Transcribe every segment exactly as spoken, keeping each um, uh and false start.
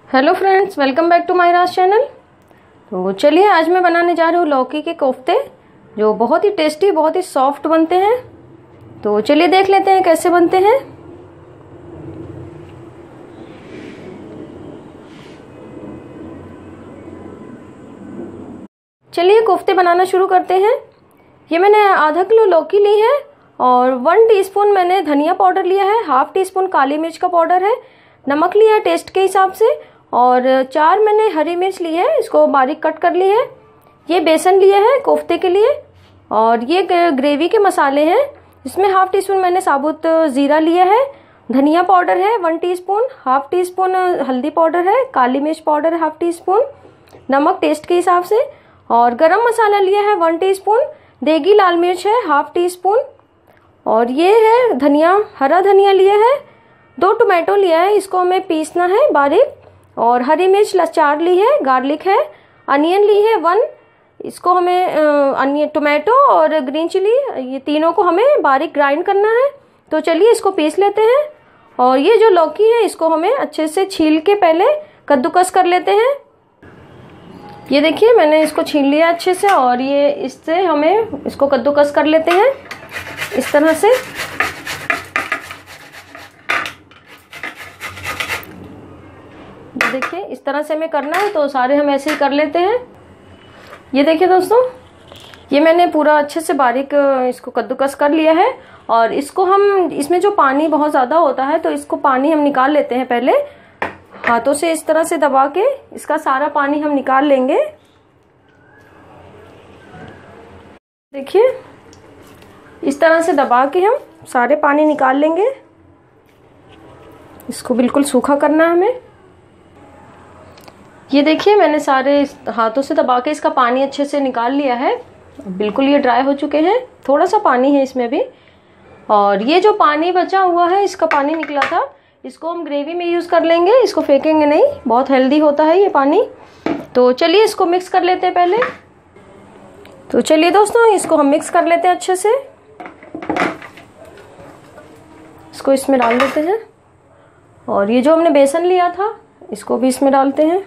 Hello friends, welcome back to my Raj channel. तो चलिए आज मैं बनाने जा रही हूँ लौकी के कोफ्ते, जो बहुत ही टेस्टी, बहुत ही सॉफ्ट बनते हैं। तो चलिए देख लेते हैं कैसे बनते हैं। चलिए कोफ्ते बनाना शुरू करते हैं। ये मैंने आधा किलो लौकी ली है और वन टीस्पून मैंने धनिया पाउडर लिया है, हाफ टी स्पून काली मिर्च का पाउडर है, नमक लिया है टेस्ट के हिसाब से, और चार मैंने हरी मिर्च ली है, इसको बारीक कट कर ली है। ये बेसन लिया है कोफ्ते के लिए, और ये ग्रेवी के मसाले हैं। इसमें हाफ टी स्पून मैंने साबुत ज़ीरा लिया है, धनिया पाउडर है one teaspoon, half teaspoon हल्दी पाउडर है, काली मिर्च पाउडर हाफ टी स्पून, नमक टेस्ट के हिसाब से, और गरम मसाला लिया है वन टीस्पून, देगी लाल मिर्च है हाफ टी स्पून, और ये है धनिया, हरा धनिया लिया है, दो टोमेटो लिया है, इसको हमें पीसना है बारीक, और हरी मिर्च चार ली है, गार्लिक है, अनियन ली है वन, इसको हमें अनियन, टोमेटो और ग्रीन चिली, ये तीनों को हमें बारीक ग्राइंड करना है। तो चलिए इसको पीस लेते हैं। और ये जो लौकी है इसको हमें अच्छे से छील के पहले कद्दूकस कर लेते हैं। ये देखिए मैंने इसको छील लिया अच्छे से, और ये इससे हमें इसको कद्दूकस कर लेते हैं इस तरह से। देखिए इस तरह से हमें करना है, तो सारे हम ऐसे ही कर लेते हैं। ये देखिए दोस्तों, ये मैंने पूरा अच्छे से बारीक इसको कद्दूकस कर लिया है, और इसको हम, इसमें जो पानी बहुत ज़्यादा होता है तो इसको पानी हम निकाल लेते हैं पहले हाथों से, इस तरह से दबा के इसका सारा पानी हम निकाल लेंगे। देखिए इस तरह से दबा के हम सारे पानी निकाल लेंगे। इसको बिल्कुल सूखा करना है हमें। ये देखिए मैंने सारे हाथों से दबा के इसका पानी अच्छे से निकाल लिया है, बिल्कुल ये ड्राई हो चुके हैं, थोड़ा सा पानी है इसमें भी। और ये जो पानी बचा हुआ है, इसका पानी निकला था, इसको हम ग्रेवी में यूज़ कर लेंगे, इसको फेंकेंगे नहीं, बहुत हेल्दी होता है ये पानी। तो चलिए इसको मिक्स कर लेते हैं पहले। तो चलिए दोस्तों इसको हम मिक्स कर लेते हैं अच्छे से। इसको इसमें डाल देते हैं, और ये जो हमने बेसन लिया था इसको भी इसमें डालते हैं।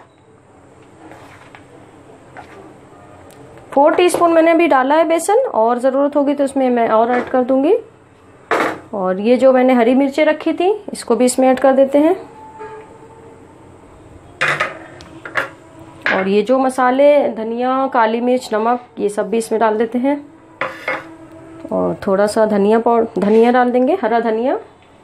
फोर टीस्पून मैंने अभी डाला है बेसन, और ज़रूरत होगी तो इसमें मैं और ऐड कर दूंगी। और ये जो मैंने हरी मिर्चें रखी थी इसको भी इसमें ऐड कर देते हैं। और ये जो मसाले, धनिया, काली मिर्च, नमक, ये सब भी इसमें डाल देते हैं। और थोड़ा सा धनिया पाउडर, धनिया डाल देंगे, हरा धनिया।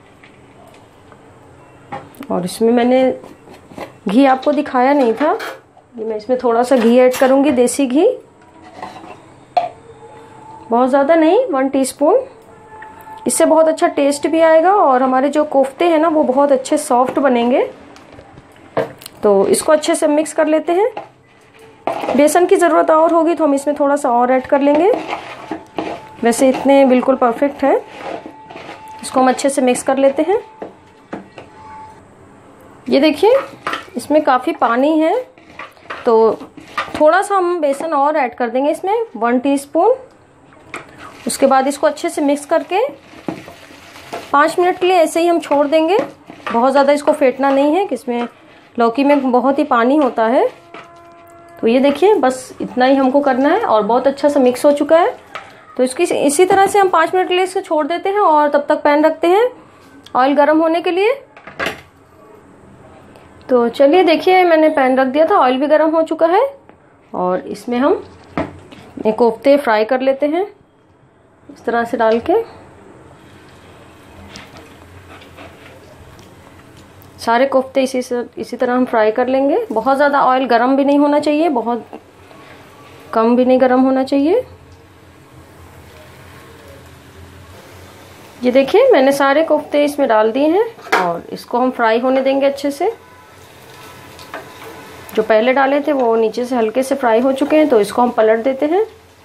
और इसमें मैंने घी आपको दिखाया नहीं था, ये मैं इसमें थोड़ा सा घी ऐड करूंगी, देसी घी, बहुत ज़्यादा नहीं, वन टीस्पून। इससे बहुत अच्छा टेस्ट भी आएगा, और हमारे जो कोफ्ते हैं ना वो बहुत अच्छे सॉफ्ट बनेंगे। तो इसको अच्छे से मिक्स कर लेते हैं। बेसन की ज़रूरत और होगी तो हम इसमें थोड़ा सा और ऐड कर लेंगे, वैसे इतने बिल्कुल परफेक्ट है। इसको हम अच्छे से मिक्स कर लेते हैं। ये देखिए इसमें काफ़ी पानी है, तो थोड़ा सा हम बेसन और ऐड कर देंगे इसमें, वन टीस्पून। उसके बाद इसको अच्छे से मिक्स करके पाँच मिनट के लिए ऐसे ही हम छोड़ देंगे। बहुत ज़्यादा इसको फेंटना नहीं है, कि इसमें लौकी में बहुत ही पानी होता है। तो ये देखिए बस इतना ही हमको करना है, और बहुत अच्छा सा मिक्स हो चुका है। तो इसकी इसी तरह से हम पाँच मिनट के लिए इसको छोड़ देते हैं, और तब तक पैन रखते हैं ऑयल गर्म होने के लिए। तो चलिए देखिए मैंने पैन रख दिया था, ऑयल भी गर्म हो चुका है, और इसमें हम ये कोफ्ते फ्राई कर लेते हैं इस तरह से डाल के। सारे कोफ्ते इसी से इसी तरह हम फ्राई कर लेंगे। बहुत ज़्यादा ऑयल गरम भी नहीं होना चाहिए, बहुत कम भी नहीं गरम होना चाहिए। ये देखिए मैंने सारे कोफ्ते इसमें डाल दिए हैं, और इसको हम फ्राई होने देंगे अच्छे से। जो पहले डाले थे वो नीचे से हल्के से फ्राई हो चुके हैं, तो इसको हम पलट देते हैं।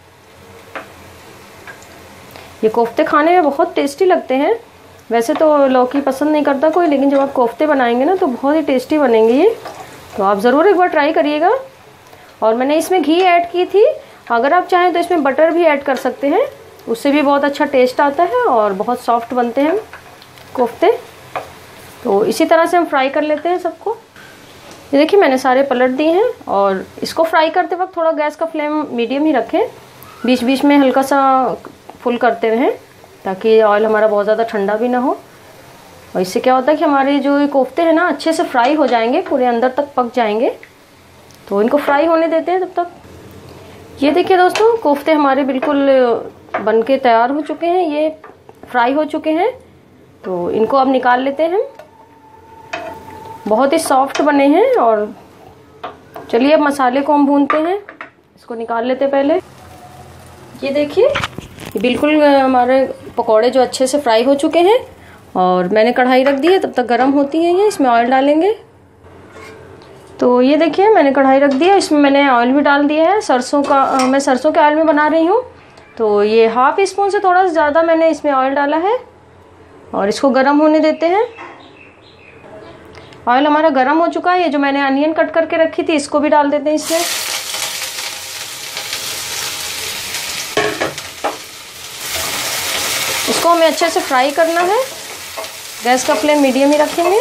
ये कोफ्ते खाने में बहुत टेस्टी लगते हैं। वैसे तो लौकी पसंद नहीं करता कोई, लेकिन जब आप कोफ्ते बनाएंगे ना तो बहुत ही टेस्टी बनेंगे ये। तो आप ज़रूर एक बार ट्राई करिएगा। और मैंने इसमें घी ऐड की थी, अगर आप चाहें तो इसमें बटर भी ऐड कर सकते हैं, उससे भी बहुत अच्छा टेस्ट आता है और बहुत सॉफ्ट बनते हैं कोफ्ते। तो इसी तरह से हम फ्राई कर लेते हैं सबको। ये देखिए मैंने सारे पलट दिए हैं। और इसको फ्राई करते वक्त थोड़ा गैस का फ्लेम मीडियम ही रखें, बीच बीच में हल्का सा फुल करते रहें ताकि ऑयल हमारा बहुत ज़्यादा ठंडा भी ना हो। और इससे क्या होता है कि हमारे जो ये कोफ्ते हैं ना अच्छे से फ्राई हो जाएंगे, पूरे अंदर तक पक जाएंगे। तो इनको फ्राई होने देते हैं तब तक। ये देखिए दोस्तों, कोफ्ते हमारे बिल्कुल बन के तैयार हो चुके हैं, ये फ्राई हो चुके हैं। तो इनको अब निकाल लेते हैं। बहुत ही सॉफ्ट बने हैं। और चलिए अब मसाले को हम भूनते हैं, इसको निकाल लेते पहले। ये देखिए बिल्कुल हमारे पकौड़े जो अच्छे से फ्राई हो चुके हैं। और मैंने कढ़ाई रख दी है, तब तक गर्म होती है ये, इसमें ऑयल डालेंगे। तो ये देखिए मैंने कढ़ाई रख दी है, इसमें मैंने ऑयल भी डाल दिया है। सरसों का आ, मैं सरसों के ऑयल में बना रही हूँ। तो ये हाफ स्पून से थोड़ा सा ज़्यादा मैंने इसमें ऑयल डाला है और इसको गर्म होने देते हैं। ऑयल हमारा गर्म हो चुका है। ये जो मैंने अनियन कट करके रखी थी इसको भी डाल देते हैं इसमें। इसको हमें अच्छे से फ्राई करना है, गैस का फ्लेम मीडियम ही रखेंगे।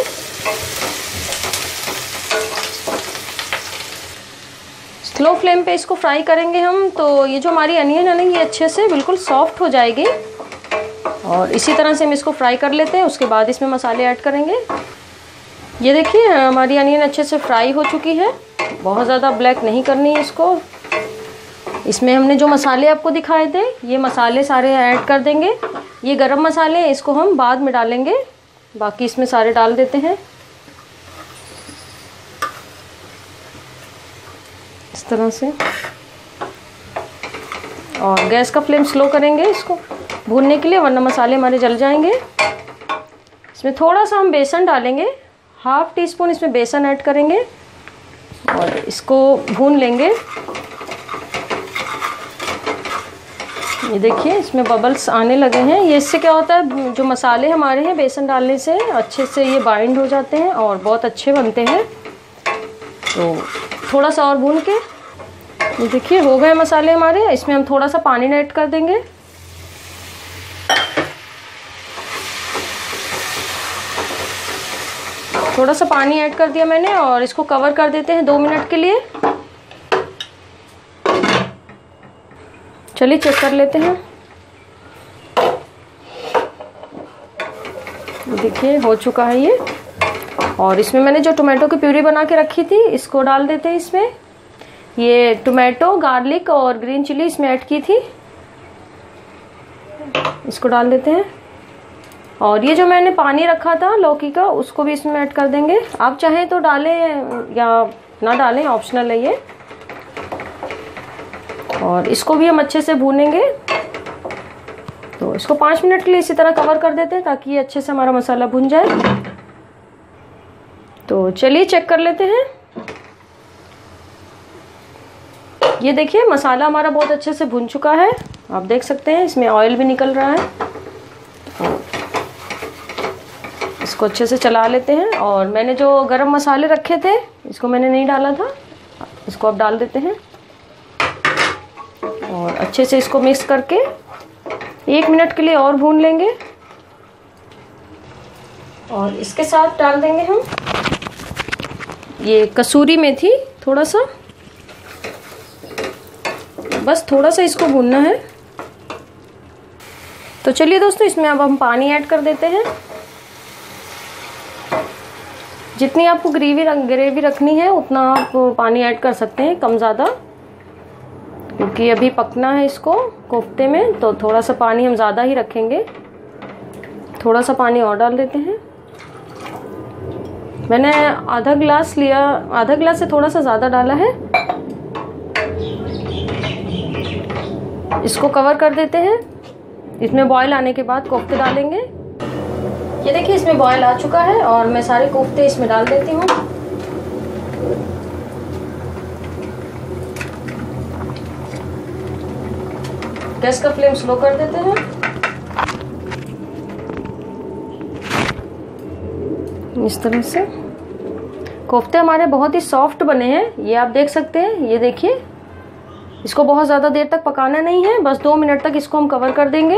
स्लो फ्लेम पे इसको फ्राई करेंगे हम। तो ये जो हमारी अनियन है ना ये अच्छे से बिल्कुल सॉफ्ट हो जाएगी। और इसी तरह से हम इसको फ्राई कर लेते हैं, उसके बाद इसमें मसाले ऐड करेंगे। ये देखिए हमारी अनियन अच्छे से फ्राई हो चुकी है, बहुत ज़्यादा ब्लैक नहीं करनी है इसको। इसमें हमने जो मसाले आपको दिखाए थे ये मसाले सारे ऐड कर देंगे। ये गरम मसाले हैं, इसको हम बाद में डालेंगे, बाकी इसमें सारे डाल देते हैं इस तरह से। और गैस का फ्लेम स्लो करेंगे इसको भूनने के लिए, वरना मसाले हमारे जल जाएंगे। इसमें थोड़ा सा हम बेसन डालेंगे, हाफ टी स्पून इसमें बेसन ऐड करेंगे और इसको भून लेंगे। ये देखिए इसमें बबल्स आने लगे हैं। ये इससे क्या होता है, जो मसाले हमारे हैं बेसन डालने से अच्छे से ये बाइंड हो जाते हैं और बहुत अच्छे बनते हैं। तो थोड़ा सा और भून के, ये देखिए हो गए मसाले हमारे। इसमें हम थोड़ा सा पानी ऐड कर देंगे। थोड़ा सा पानी ऐड कर दिया मैंने और इसको कवर कर देते हैं दो मिनट के लिए। चलिए चेक कर लेते हैं। देखिए हो चुका है ये। और इसमें मैंने जो टोमेटो की प्यूरी बना के रखी थी इसको डाल देते हैं इसमें। ये टोमेटो, गार्लिक और ग्रीन चिली इसमें ऐड की थी, इसको डाल देते हैं। और ये जो मैंने पानी रखा था लौकी का उसको भी इसमें ऐड कर देंगे। आप चाहें तो डालें या ना डालें, ऑप्शनल है ये। और इसको भी हम अच्छे से भूनेंगे। तो इसको पाँच मिनट के लिए इसी तरह कवर कर देते हैं ताकि ये अच्छे से हमारा मसाला भुन जाए। तो चलिए चेक कर लेते हैं। ये देखिए मसाला हमारा बहुत अच्छे से भुन चुका है, आप देख सकते हैं इसमें ऑयल भी निकल रहा है। इसको अच्छे से चला लेते हैं। और मैंने जो गरम मसाले रखे थे इसको मैंने नहीं डाला था, इसको अब डाल देते हैं। और अच्छे से इसको मिक्स करके एक मिनट के लिए और भून लेंगे। और इसके साथ डाल देंगे हम ये कसूरी मेथी, थोड़ा सा, बस थोड़ा सा इसको भूनना है। तो चलिए दोस्तों इसमें अब हम पानी ऐड कर देते हैं। जितनी आपको ग्रेवी ग्रेवी रखनी है उतना आप पानी ऐड कर सकते हैं, कम ज़्यादा, क्योंकि अभी पकना है इसको कोफ्ते में। तो थोड़ा सा पानी हम ज़्यादा ही रखेंगे। थोड़ा सा पानी और डाल देते हैं। मैंने आधा गिलास लिया, आधा गिलास से थोड़ा सा ज़्यादा डाला है। इसको कवर कर देते हैं। इसमें बॉईल आने के बाद कोफ्ते डालेंगे। ये देखिए इसमें बॉईल आ चुका है और मैं सारे कोफ्ते इसमें डाल देती हूँ। गैस का फ्लेम स्लो कर देते हैं। इस तरह से कोफ्ते हमारे बहुत ही सॉफ्ट बने हैं, ये आप देख सकते हैं। ये देखिए इसको बहुत ज़्यादा देर तक पकाना नहीं है, बस दो मिनट तक इसको हम कवर कर देंगे।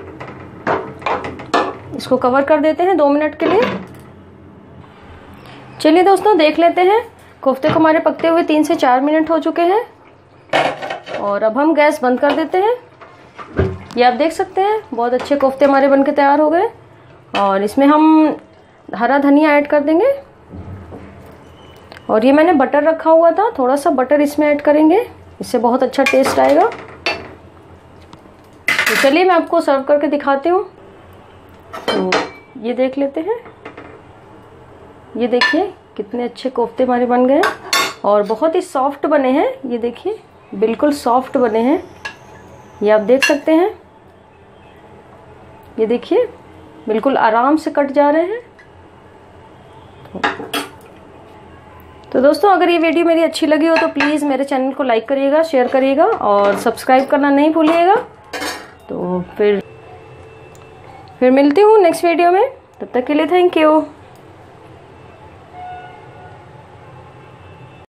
इसको कवर कर देते हैं दो मिनट के लिए। चलिए दोस्तों देख लेते हैं। कोफ्ते को हमारे पकते हुए तीन से चार मिनट हो चुके हैं और अब हम गैस बंद कर देते हैं। ये आप देख सकते हैं बहुत अच्छे कोफ्ते हमारे बनके तैयार हो गए। और इसमें हम हरा धनिया ऐड कर देंगे और ये मैंने बटर रखा हुआ था, थोड़ा सा बटर इसमें ऐड करेंगे, इससे बहुत अच्छा टेस्ट आएगा। तो चलिए मैं आपको सर्व करके दिखाती हूँ। तो ये देख लेते हैं, ये देखिए कितने अच्छे कोफ्ते हमारे बन गए और बहुत ही सॉफ्ट बने हैं। ये देखिए बिल्कुल सॉफ्ट बने हैं, ये आप देख सकते हैं। ये देखिए बिल्कुल आराम से कट जा रहे हैं। तो दोस्तों अगर ये वीडियो मेरी अच्छी लगी हो तो प्लीज़ मेरे चैनल को लाइक करिएगा, शेयर करिएगा और सब्सक्राइब करना नहीं भूलिएगा। तो फिर फिर मिलती हूँ नेक्स्ट वीडियो में, तब तक के लिए थैंक यू।